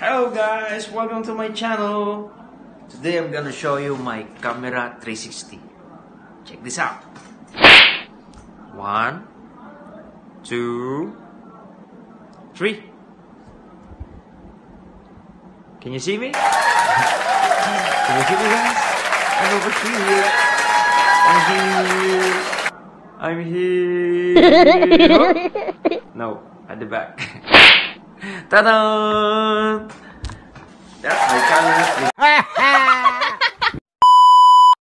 Hello guys, welcome to my channel. Today I'm gonna show you my camera 360. Check this out. 1, 2, 3. Can you see me? Can you see me guys? I'm over here. I'm here. No, at the back. Ta-da! That's my camera.